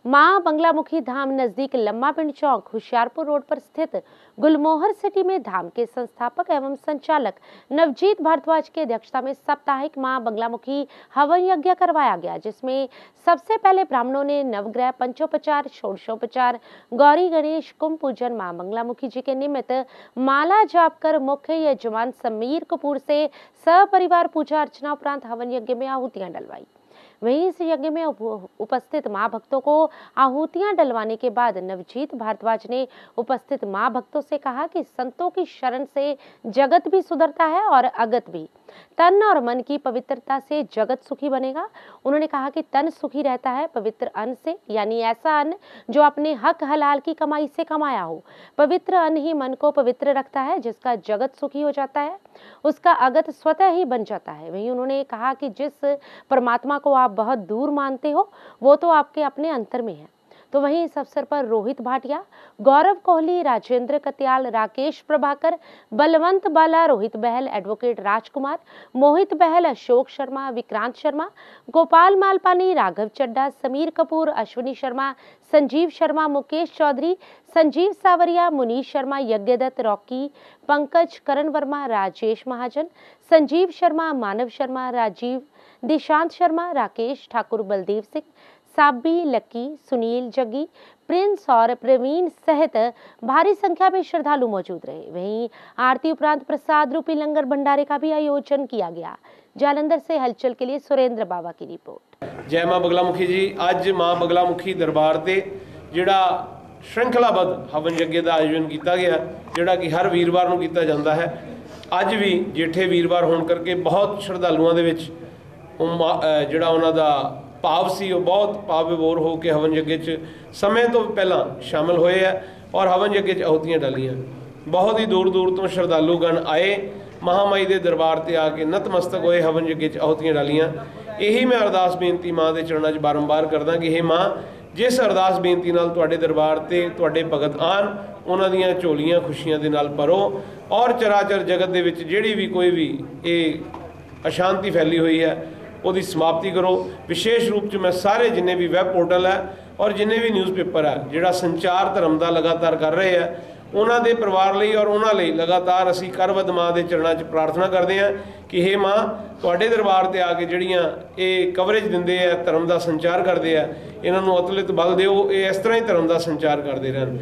मां बंगलामुखी धाम नजदीक लम्मा पिंड चौक होशियारपुर रोड पर स्थित गुलमोहर सिटी में धाम के संस्थापक एवं संचालक नवजीत भारद्वाज की अध्यक्षता में साप्ताहिक मां बंगलामुखी हवन यज्ञ करवाया गया, जिसमें सबसे पहले ब्राह्मणों ने नवग्रह पंचोपचार, षोडशोपचार, गौरी गणेश, कुंभ पूजन, मां बंगलामुखी जी के निमित्त माला जाप कर मुख्य यजमान समीर कपूर से सपरिवार पूजा अर्चना उपरांत हवन यज्ञ में आहुतियां डलवाई। वहीं इस यज्ञ में उपस्थित मां भक्तों को आहुतियां डलवाने के बाद नवजीत भारद्वाज ने उपस्थित मां भक्तों से कहा कि संतों की शरण से जगत भी सुधरता है और अगत भी। तन और मन की पवित्रता से जगत सुखी बनेगा। उन्होंने कहा कि तन सुखी रहता है पवित्र अन्न से, यानी ऐसा अन्न जो अपने हक हलाल की कमाई से कमाया हो। पवित्र अन्न ही मन को पवित्र रखता है, जिसका जगत सुखी हो जाता है उसका अगत स्वतः ही बन जाता है। वहीं उन्होंने कहा कि जिस परमात्मा को आप बहुत दूर मानते हो वो तो आपके अपने अंतर में है। तो वहीं इस अवसर पर Rohit Bhatia, Gaurav Kohli, Rajendra Katyal, Rakesh Prabhakar, Balwant Bala, Rohit Bahl, advocate Rajkumar, Mohit Bahl, Ashok Sharma, Vikrant Sharma, Gopal Malpani, Raghav Chadha, Sameer Kapoor, Ashwini Sharma, Sanjeev Sharma, Mukesh Chaudhary, Sanjeev Sawariya, Munish Sharma, Yagyadatt, Rocky, Pankaj, Karan Verma, Rajesh Mahajan, Sanjeev Sharma, Manav Sharma, Rajeev, Dishant Sharma, Rakesh Thakur, Baldev Singh, Sabi, Lucky, Sunil, Jaggi, Prince और प्रवीण सहित भारी संख्या में श्रद्धालु मौजूद रहे। वहीं आरती उपरांत प्रसाद रूपी लंगर भंडारे का भी आयोजन किया गया। जालंधर से हलचल के लिए सुरेंद्र बाबा की रिपोर्ट। जय मां बगलामुखी जी। अज मां बगलामुखी दरबार से जिहड़ा श्रृंखलाबद्ध हवन यज्ञ का आयोजन किया गया, जिहड़ा कि हर वीरवार नूं कीता जाता है। अज भी जेठे वीरवार होने करके बहुत श्रद्धालुओं के विच जिहड़ा उन्हां दा भाव सी बहुत भाव विभोर हो के हवन यज्ञ समय तो पहला शामिल होए है और हवन यज्ञ आहुतियां डालियां। बहुत ही दूर दूर तो श्रद्धालुगण आए, महामाई के दरबार से आके नतमस्तक होए, हवन यज्ञ आहुतियां डालियां। यही मैं अरदास बेनती माँ के चरणों बारंबार करदा कि हे माँ, जिस अरदास बेनती नाल तुहाडे दरबार से तुहाडे भगत आन, उन्हां दीयां झोलियां खुशियां दे नाल भरो और चराचर जगत दे विच जिहड़ी भी कोई भी ये अशांति फैली हुई है उसकी समाप्ति करो। विशेष रूप से मैं सारे जिन्हें भी वैब पोर्टल है और जिन्हें भी न्यूज़पेपर है जिहड़ा संचार धर्म का लगातार कर रहे हैं, उन्होंने परिवार लिए और उन्होंने लगातार असी करवद माँ के चरणों च प्रार्थना करते हैं कि हे माँ, तुहाडे दरबार से आके जिहड़ियां ये कवरेज दिंदे है, धर्म का संचार करते हैं, इन्हों अतुलित बल दिओ, ये इस तरह ही धर्म का संचार करते रहन।